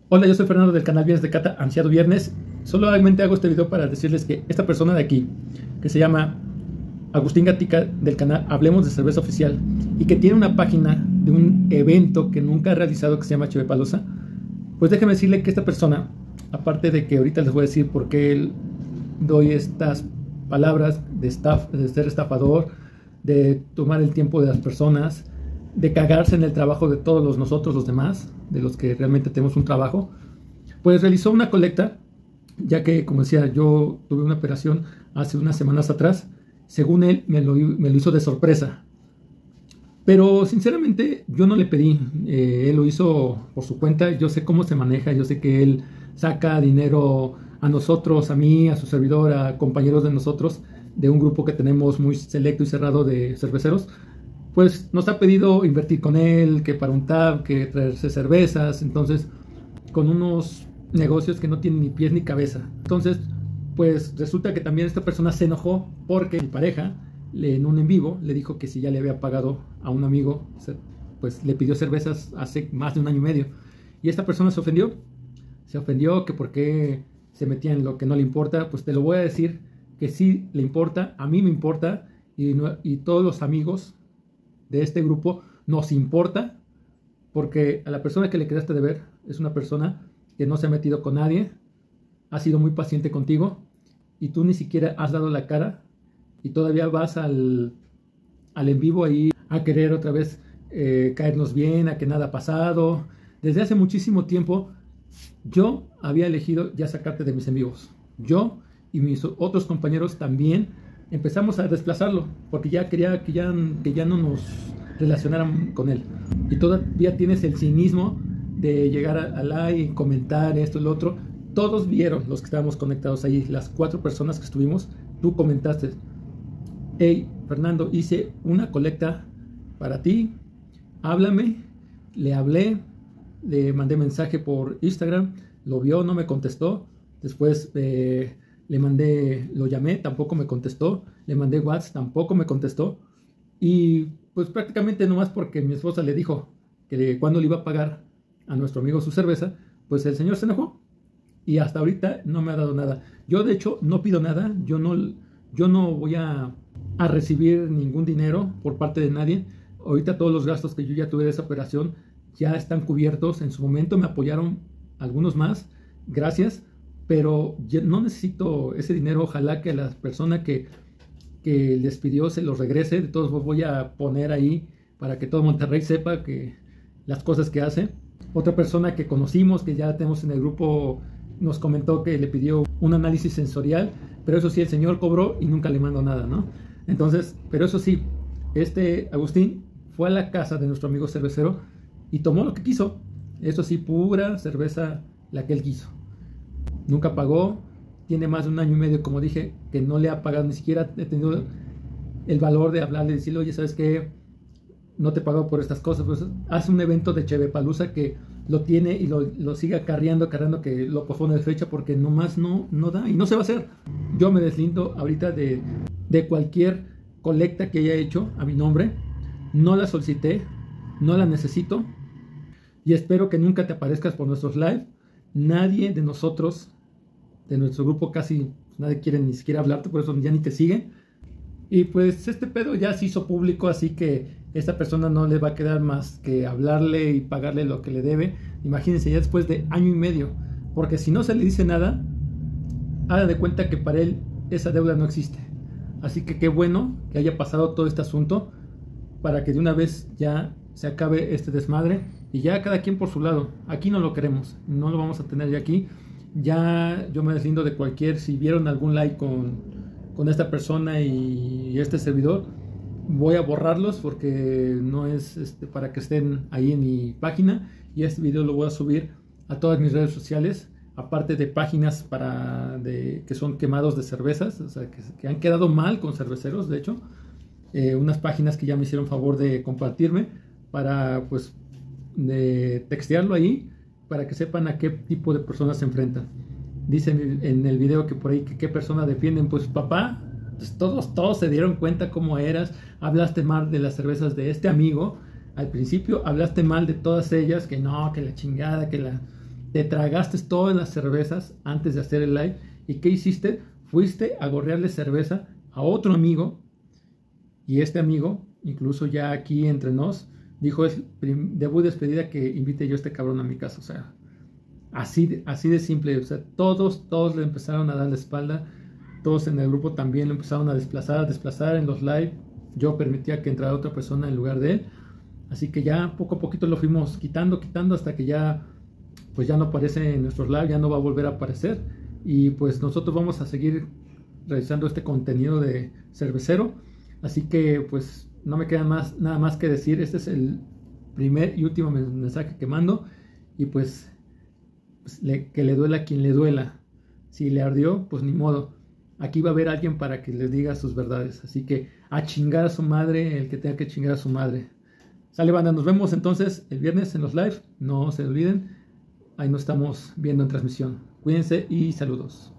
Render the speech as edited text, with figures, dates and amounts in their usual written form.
Hola, yo soy Fernando del canal Viernes de Cata, ansiado viernes. Solamente hago este video para decirles que esta persona de aquí, que se llama Agustín Gatica del canal Hablemos de Cerveza Oficial y que tiene una página de un evento que nunca ha realizado que se llama Chevepaloza, pues déjeme decirle que esta persona, aparte de que ahorita les voy a decir por qué doy estas palabras de ser estafador, de tomar el tiempo de las personas, de cagarse en el trabajo de todos nosotros los demás, de los que realmente tenemos un trabajo, pues realizó una colecta, ya que, como decía, yo tuve una operación hace unas semanas atrás. Según él, me lo hizo de sorpresa, pero sinceramente yo no le pedí. Él lo hizo por su cuenta. Yo sé cómo se maneja, yo sé que él saca dinero a nosotros, a mí, a su servidor, a compañeros de nosotros, de un grupo que tenemos muy selecto y cerrado de cerveceros. Pues nos ha pedido invertir con él, que para un tab, que traerse cervezas, entonces con unos negocios que no tienen ni pies ni cabeza. Entonces, pues resulta que también esta persona se enojó porque mi pareja, en un en vivo, le dijo que si ya le había pagado a un amigo, pues le pidió cervezas hace más de un año y medio. Y esta persona se ofendió que por qué se metía en lo que no le importa. Pues te lo voy a decir que sí le importa, a mí me importa y todos los amigos de este grupo nos importa, porque a la persona que le quedaste de ver es una persona que no se ha metido con nadie, ha sido muy paciente contigo y tú ni siquiera has dado la cara y todavía vas al en vivo ahí a querer otra vez caernos bien, a que nada ha pasado. Desde hace muchísimo tiempo yo había elegido ya sacarte de mis en vivos. Yo y mis otros compañeros también empezamos a desplazarlo porque ya quería que ya no nos relacionaran con él. Y todavía tienes el cinismo de llegar al like, comentar esto y lo otro. Todos vieron, los que estábamos conectados ahí, las 4 personas que estuvimos, tú comentaste: hey, Fernando, hice una colecta para ti, háblame. Le hablé, le mandé mensaje por Instagram, lo vio, no me contestó. Después lo llamé, tampoco me contestó. Le mandé WhatsApp, tampoco me contestó. Y pues prácticamente nomás porque mi esposa le dijo que cuando le iba a pagar a nuestro amigo su cerveza, pues el señor se enojó. Y hasta ahorita no me ha dado nada. Yo de hecho no pido nada, yo no voy a recibir ningún dinero por parte de nadie. Ahorita todos los gastos que yo ya tuve de esa operación ya están cubiertos. En su momento me apoyaron algunos más, gracias, pero yo no necesito ese dinero. Ojalá que la persona que les pidió se los regrese. De todos modos voy a poner ahí para que todo Monterrey sepa que las cosas que hace. Otra persona que conocimos, que ya tenemos en el grupo, nos comentó que le pidió un análisis sensorial, pero eso sí, el señor cobró y nunca le mandó nada, ¿no? Entonces, pero eso sí, Agustín fue a la casa de nuestro amigo cervecero y tomó lo que quiso. Eso sí, pura cerveza la que él quiso. Nunca pagó. Tiene más de un año y medio, como dije, que no le ha pagado. Ni siquiera he tenido el valor de hablarle y decirle: oye, ¿sabes qué? No te pago por estas cosas. Pues hace un evento de Chevepaloza que lo tiene y lo sigue acarreando, que lo pospone de fecha porque nomás no da y no se va a hacer. Yo me deslindo ahorita de cualquier colecta que haya hecho a mi nombre. No la solicité, no la necesito y espero que nunca te aparezcas por nuestros live. Nadie de nosotros, de nuestro grupo, casi nadie quiere ni siquiera hablarte, por eso ya ni te siguen. Y pues este pedo ya se hizo público, así que esta persona no le va a quedar más que hablarle y pagarle lo que le debe. Imagínense, ya después de año y medio, porque si no se le dice nada, haga de cuenta que para él esa deuda no existe. Así que qué bueno que haya pasado todo este asunto para que de una vez ya se acabe este desmadre y ya cada quien por su lado. Aquí no lo queremos, no lo vamos a tener ya aquí. Ya yo me deslindo de cualquier, si vieron algún like con esta persona y este servidor, voy a borrarlos porque no es para que estén ahí en mi página. Y este video lo voy a subir a todas mis redes sociales, aparte de páginas que son quemados de cervezas, o sea, que han quedado mal con cerveceros. De hecho, unas páginas que ya me hicieron favor de compartirme para pues de textearlo ahí, para que sepan a qué tipo de personas se enfrentan. Dicen en el video que por ahí que qué persona defienden. Pues papá, pues todos se dieron cuenta cómo eras. Hablaste mal de las cervezas de este amigo. Al principio hablaste mal de todas ellas, que no, que la chingada, que te tragaste todas las cervezas antes de hacer el live. ¿Y qué hiciste? Fuiste a gorrearle cerveza a otro amigo. Y este amigo, incluso ya aquí entre nos, dijo: es debut de despedida que invite yo a este cabrón a mi casa. O sea, así de simple. O sea, todos le empezaron a dar la espalda. Todos en el grupo también lo empezaron a desplazar en los live. Yo permitía que entrara otra persona en lugar de él. Así que ya poco a poquito lo fuimos quitando hasta que ya, pues ya no aparece en nuestros live, ya no va a volver a aparecer. Y pues nosotros vamos a seguir realizando este contenido de cervecero. Así que pues no me queda nada más que decir. Este es el primer y último mensaje que mando. Y pues que le duela a quien le duela. Si le ardió, pues ni modo. Aquí va a haber alguien para que les diga sus verdades. Así que a chingar a su madre el que tenga que chingar a su madre. Sale, banda, nos vemos entonces el viernes en los live. No se olviden. Ahí nos estamos viendo en transmisión. Cuídense y saludos.